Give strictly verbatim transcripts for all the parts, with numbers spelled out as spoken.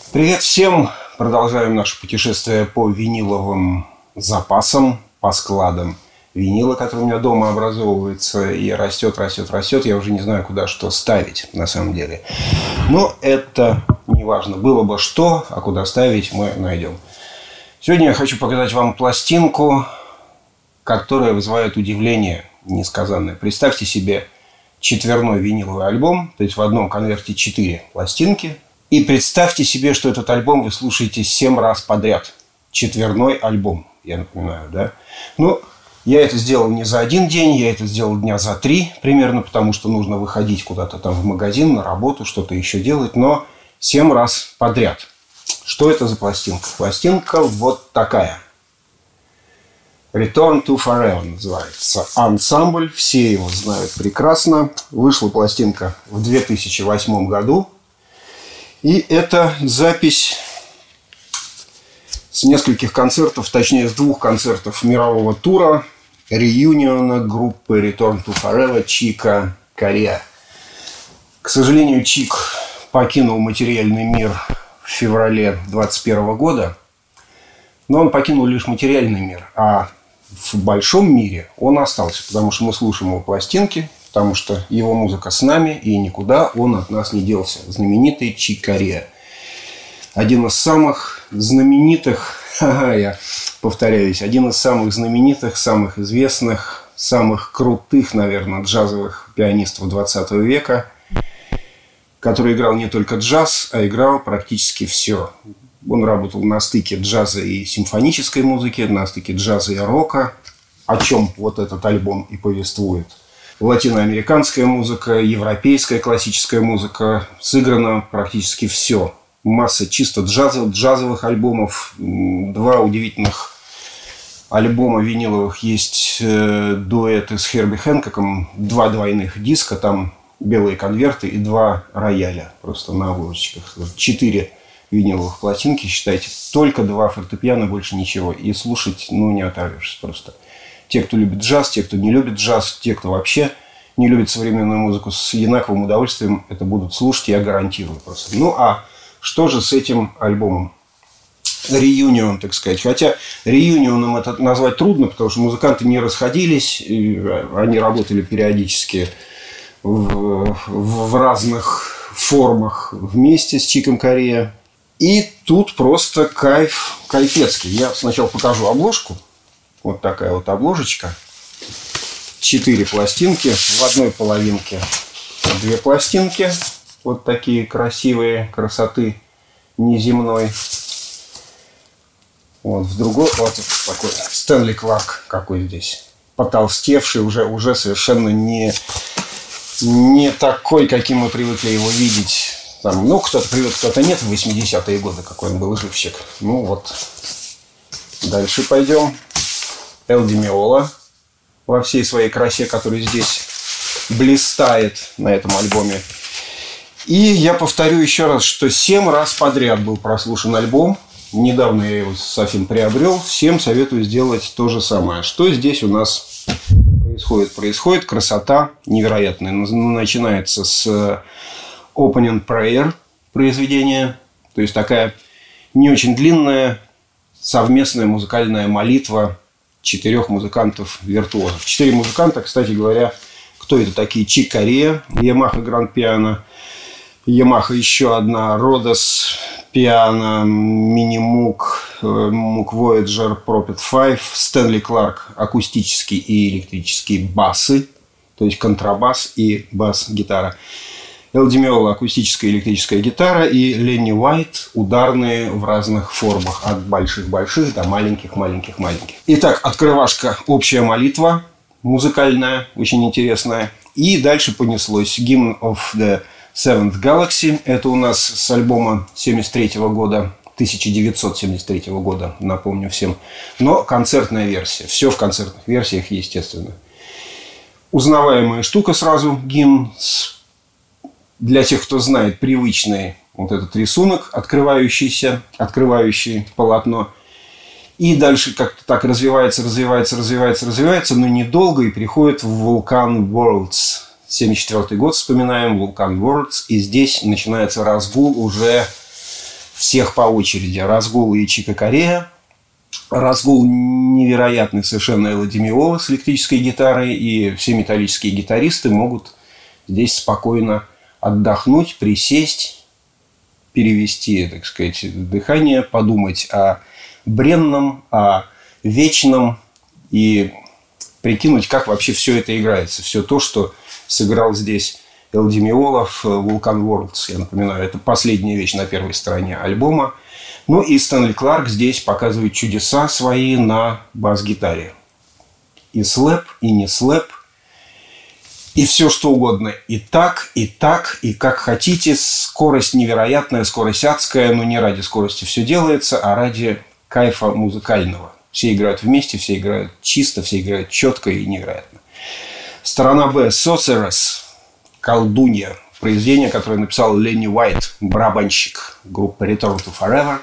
Привет всем! Продолжаем наше путешествие по виниловым запасам, по складам винила, который у меня дома образовывается и растет, растет, растет. Я уже не знаю, куда что ставить на самом деле. Но это не важно. Было бы что, а куда ставить, мы найдем. Сегодня я хочу показать вам пластинку, которая вызывает удивление несказанное. Представьте себе четверной виниловый альбом, то есть в одном конверте четыре пластинки. И представьте себе, что этот альбом вы слушаете семь раз подряд. Четверной альбом, я напоминаю, да? Ну, я это сделал не за один день, я это сделал дня за три примерно, потому что нужно выходить куда-то там в магазин, на работу, что-то еще делать, но семь раз подряд. Что это за пластинка? Пластинка вот такая. Return to Forever называется. Ансамбль, все его знают прекрасно. Вышла пластинка в две тысячи восьмом году. И это запись с нескольких концертов, точнее с двух концертов мирового тура реюниона группы Return to Forever Чика Корея. К сожалению, Чик покинул материальный мир в феврале двадцать первого года, но он покинул лишь материальный мир, а в большом мире он остался, потому что мы слушаем его пластинки, потому что его музыка с нами, и никуда он от нас не делся. Знаменитый Чик Корея. Один из самых знаменитых, я повторяюсь, один из самых знаменитых, самых известных, самых крутых, наверное, джазовых пианистов двадцатого века, который играл не только джаз, а играл практически все. Он работал на стыке джаза и симфонической музыки, на стыке джаза и рока, о чем вот этот альбом и повествует. Латиноамериканская музыка, европейская классическая музыка. Сыграно практически все. Масса чисто джазов, джазовых альбомов. Два удивительных альбома виниловых есть. Дуэты с Херби Хэнкоком. Два двойных диска. Там белые конверты и два рояля. Просто на обложечках. Четыре виниловых пластинки, считайте. Только два фортепиано, больше ничего. И слушать, ну, не оторвешься просто. Те, кто любит джаз, те, кто не любит джаз, те, кто вообще не любит современную музыку, с одинаковым удовольствием это будут слушать, я гарантирую просто. Ну, а что же с этим альбомом? Реюнион, так сказать. Хотя реюнионом это назвать трудно, потому что музыканты не расходились, они работали периодически в, в разных формах вместе с Чиком Корея. И тут просто кайф, кайфецкий. Я сначала покажу обложку. Вот такая вот обложечка. Четыре пластинки. В одной половинке две пластинки. Вот такие красивые, красоты неземной. Вот в другой вот такой Стэнли Кларк какой здесь. Потолстевший, уже, уже совершенно не, не такой, каким мы привыкли его видеть. Там, ну, кто-то привык, кто-то нет. В восьмидесятые годы какой он был живчик. Ну вот. Дальше пойдем. Эл Ди Меола во всей своей красе, которая здесь блистает на этом альбоме. И я повторю еще раз, что семь раз подряд был прослушан альбом. Недавно я его совсем приобрел. Всем советую сделать то же самое. Что здесь у нас происходит? Происходит красота невероятная. Начинается с Opening Prayer произведения. То есть такая не очень длинная совместная музыкальная молитва четырех музыкантов-виртуозов. Четыре музыканта, кстати говоря, кто это такие? Чик Корея, Yamaha Grand Piano, Yamaha еще одна, Rhodes Piano, Mini Moog, Moog Voyager Prophet пять, Стэнли Кларк акустические и электрические басы, то есть контрабас и бас-гитара. Эл Ди Меола акустическая и электрическая гитара и Ленни Уайт ударные в разных формах, от больших-больших до маленьких-маленьких-маленьких. Итак, открывашка «Общая молитва», музыкальная, очень интересная. И дальше понеслось Hymn of the Seventh Galaxy. Это у нас с альбома семьдесят третьего года, тысяча девятьсот семьдесят третьего года, напомню всем. Но концертная версия. Все в концертных версиях, естественно. Узнаваемая штука сразу, гимн с для тех, кто знает привычный вот этот рисунок, открывающийся, открывающий полотно. И дальше как-то так развивается, развивается, развивается, развивается, но недолго и приходит в Vulcan Worlds. семьдесят четвёртый год, вспоминаем Vulcan Worlds. И здесь начинается разгул уже всех по очереди. Разгул и Чика Корея. Разгул невероятный совершенно Элла Ди Меола с электрической гитарой. И все металлические гитаристы могут здесь спокойно отдохнуть, присесть, перевести, так сказать, дыхание, подумать о бренном, о вечном и прикинуть, как вообще все это играется. Все то, что сыграл здесь Эл Ди Меола в Vulcan Worlds, я напоминаю, это последняя вещь на первой стороне альбома. Ну и Стэнли Кларк здесь показывает чудеса свои на бас-гитаре. И слэп, и не слэп, и все что угодно. И так, и так, и как хотите. Скорость невероятная, скорость адская, но не ради скорости все делается, а ради кайфа музыкального. Все играют вместе, все играют чисто, все играют четко и невероятно. Сторона Б. Sorceress. Колдунья. Произведение, которое написал Ленни Уайт, барабанщик группы Return to Forever.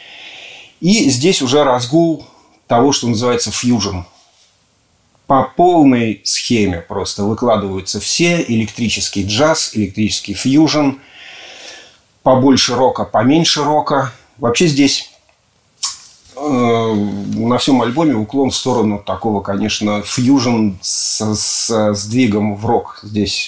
И здесь уже разгул того, что называется фьюжн. По полной схеме просто выкладываются все. Электрический джаз, электрический фьюжн. Побольше рока, поменьше рока. Вообще здесь э, на всем альбоме уклон в сторону такого, конечно, фьюжн с, с сдвигом в рок. Здесь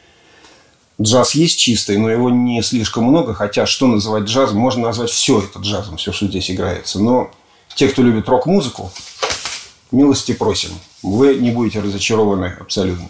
джаз есть чистый, но его не слишком много. Хотя, что называть джазом? Можно назвать все это джазом, все, что здесь играется. Но те, кто любит рок-музыку, милости просим. Вы не будете разочарованы абсолютно.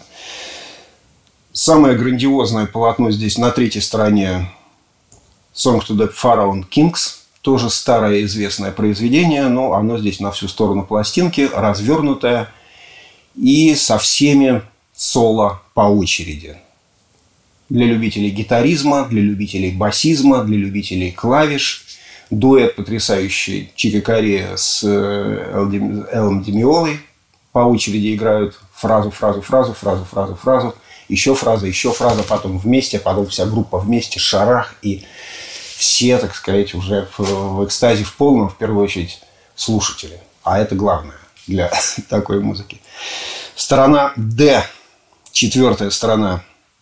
Самое грандиозное полотно здесь на третьей стороне Song to the Pharaoh Kings. Тоже старое известное произведение, но оно здесь на всю сторону пластинки, развернутое и со всеми соло по очереди. Для любителей гитаризма, для любителей басизма, для любителей клавиш. Дуэт потрясающий Чика Корея с Эллом Ди Меолой. По очереди играют фразу, фразу, фразу, фразу, фразу, фразу. Еще фраза, еще фраза. Потом вместе, потом вся группа вместе, шарах. И все, так сказать, уже в, в экстазе в полном, в первую очередь, слушатели. А это главное для такой музыки. Сторона Д. Четвертая сторона.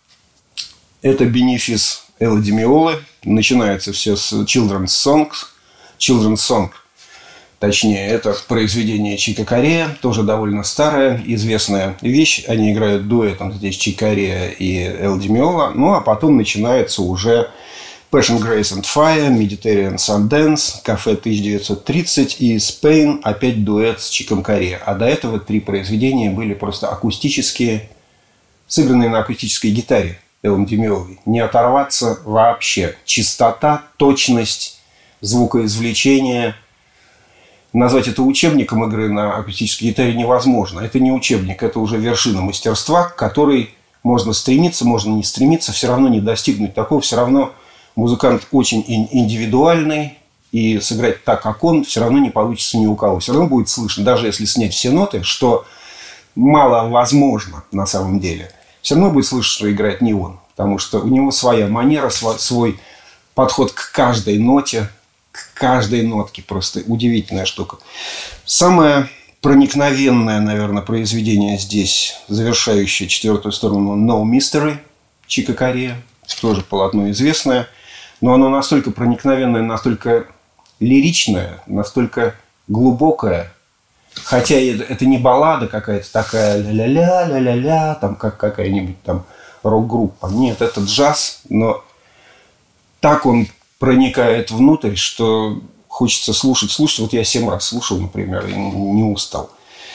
Это бенефис Эллы Ди Меолы. Начинается все с Children's Songs. Children's Song, точнее, это произведение Чика Корея. Тоже довольно старая, известная вещь. Они играют дуэтом здесь Чика Корея и Элла Ди Меола. Ну, а потом начинается уже Passion, Grace and Fire, Mediterranean Sundance, Кафе тысяча девятьсот тридцать и Spain, опять дуэт с Чиком Корея. А до этого три произведения были просто акустические, сыгранные на акустической гитаре Эллом Ди Меолой. Не оторваться вообще. Чистота, точность, звукоизвлечение. Назвать это учебником игры на акустической гитаре невозможно. Это не учебник, это уже вершина мастерства, к которой можно стремиться, можно не стремиться, все равно не достигнуть такого. Все равно музыкант очень индивидуальный, и сыграть так, как он, все равно не получится ни у кого. Все равно будет слышно, даже если снять все ноты, что мало возможно на самом деле. Все равно будет слышно, что играет не он. Потому что у него своя манера, свой подход к каждой ноте, к каждой нотке. Просто удивительная штука. Самое проникновенное, наверное, произведение здесь, завершающее четвертую сторону, No Mystery, Чика Корея. Тоже полотно известное. Но оно настолько проникновенное, настолько лиричное, настолько глубокое. Хотя это не баллада какая-то такая ля-ля-ля, ля-ля-ля, там как какая-нибудь там рок-группа. Нет, это джаз, но так он проникает внутрь, что хочется слушать, слушать. Вот я семь раз слушал, например, и не устал.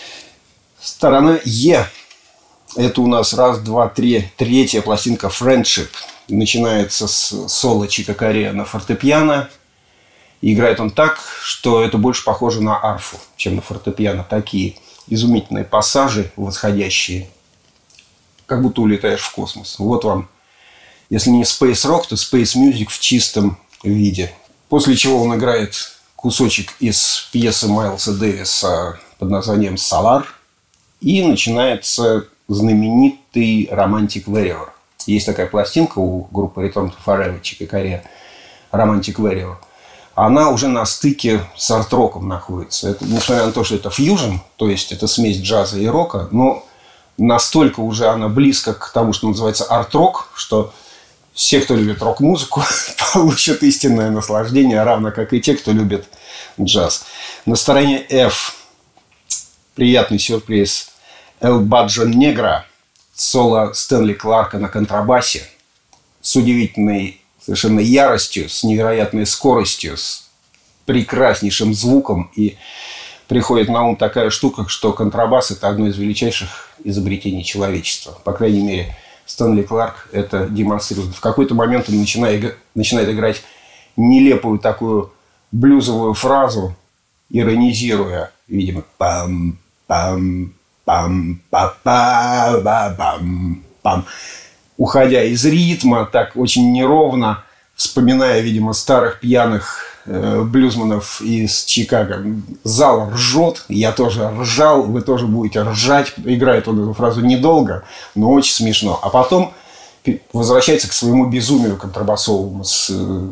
Сторона Е. Это у нас раз, два, три, третья пластинка Friendship. Начинается с соло Чика Корея на фортепиано. И играет он так, что это больше похоже на арфу, чем на фортепиано. Такие изумительные пассажи восходящие. Как будто улетаешь в космос. Вот вам, если не Space Rock, то Space Music в чистом виде. После чего он играет кусочек из пьесы Майлса Дэвиса под названием «Solar». И начинается знаменитый «Romantic Warrior». Есть такая пластинка у группы Return to Forever, Чика Корея, «Romantic Warrior». Она уже на стыке с арт-роком находится. Это, несмотря на то, что это фьюжн, то есть это смесь джаза и рока, но настолько уже она близко к тому, что называется арт-рок, что все, кто любит рок-музыку, получат истинное наслаждение, равно как и те, кто любит джаз. На стороне F приятный сюрприз. «El Bajo Negro», соло Стэнли Кларка на контрабасе с удивительной совершенно яростью, с невероятной скоростью, с прекраснейшим звуком. И приходит на ум такая штука, что контрабас – это одно из величайших изобретений человечества. По крайней мере, Стэнли Кларк это демонстрирует. В какой-то момент он начинает, начинает играть нелепую такую блюзовую фразу, иронизируя, видимо, пам пам пам па па па пам пам, уходя из ритма, так очень неровно, вспоминая, видимо, старых пьяных э, блюзманов из Чикаго. Зал ржет, я тоже ржал, вы тоже будете ржать. Играет он эту фразу недолго, но очень смешно. А потом возвращается к своему безумию контрабасовому с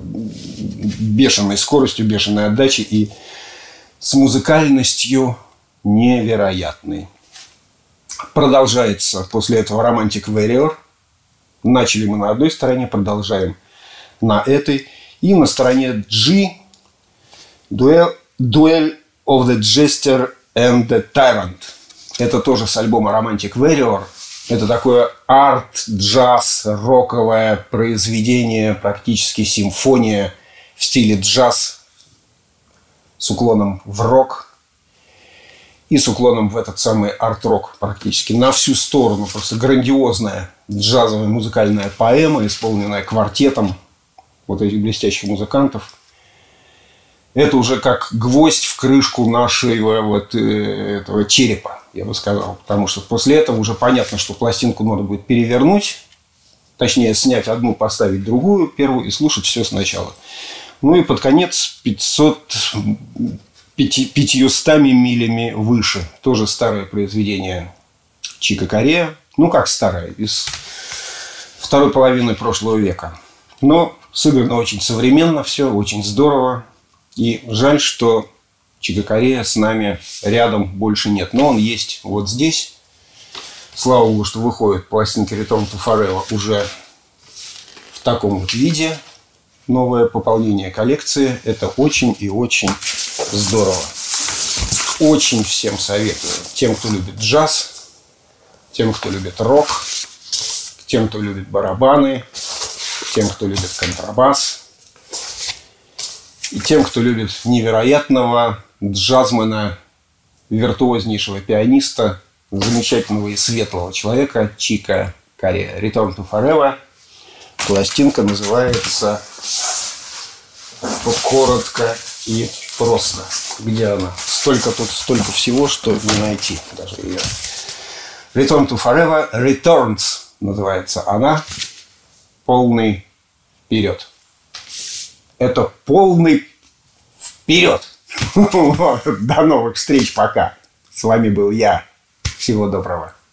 бешеной скоростью, бешеной отдачей и с музыкальностью невероятной. Продолжается после этого Romantic Warrior. Начали мы на одной стороне, продолжаем на этой. И на стороне G Duel, Duel of the Jester and the Tyrant. Это тоже с альбома Romantic Warrior. Это такое арт-джаз, роковое произведение, практически симфония в стиле джаз с уклоном в рок и с уклоном в этот самый арт-рок практически на всю сторону. Просто грандиозная джазовая музыкальная поэма, исполненная квартетом вот этих блестящих музыкантов. Это уже как гвоздь в крышку нашего вот этого черепа, я бы сказал. Потому что после этого уже понятно, что пластинку надо будет перевернуть. Точнее, снять одну, поставить другую, первую и слушать все сначала. Ну и под конец пятьсот, пятьюстами милями выше. Тоже старое произведение Чика Кореа. Ну, как старое, из второй половины прошлого века. Но сыграно очень современно все, очень здорово. И жаль, что Чика Кореа с нами рядом больше нет. Но он есть вот здесь. Слава богу, что выходит пластинки Return to Forever уже в таком вот виде. Новое пополнение коллекции. Это очень и очень здорово. Очень всем советую. Тем, кто любит джаз, тем, кто любит рок, тем, кто любит барабаны, тем, кто любит контрабас. И тем, кто любит невероятного джазмена, виртуознейшего пианиста, замечательного и светлого человека Чика Кореа. Return to Forever. Пластинка называется коротко и просто. Где она? Столько тут, столько всего, что не найти даже ее. Return to Forever. Returns называется она. Полный вперед. Это полный вперед. До новых встреч. Пока. С вами был я. Всего доброго.